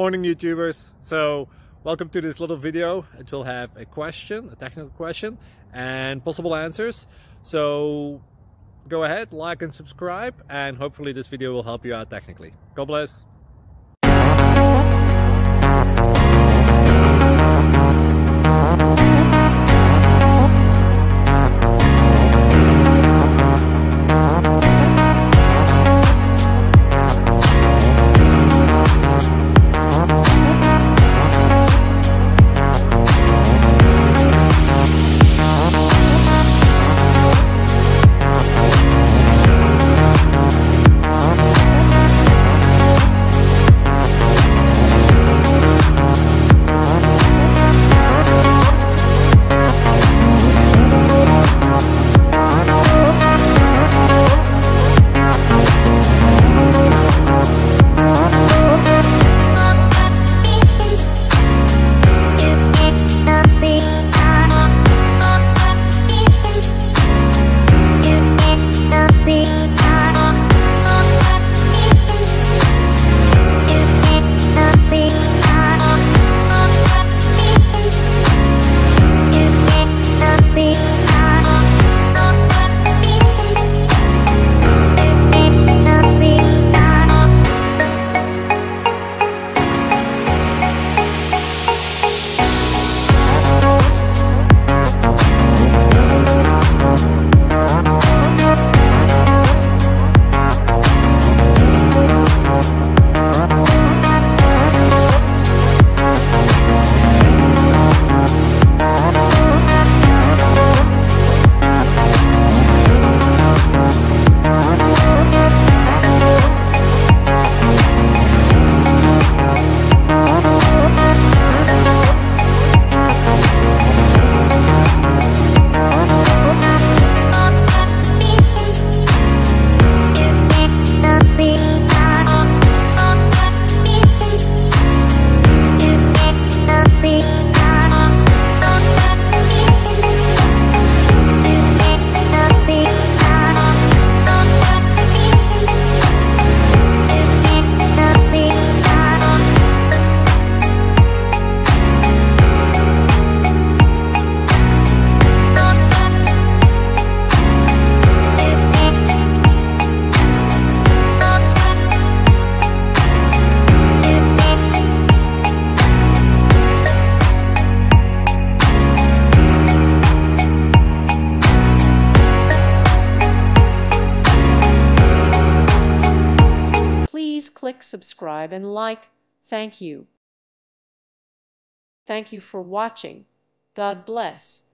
Morning YouTubers. So welcome to this little video. It will have a question, a technical question, and possible answers. So go ahead, like and subscribe, and hopefully this video will help you out technically. God bless. Please click subscribe and like. Thank you. Thank you for watching. God bless.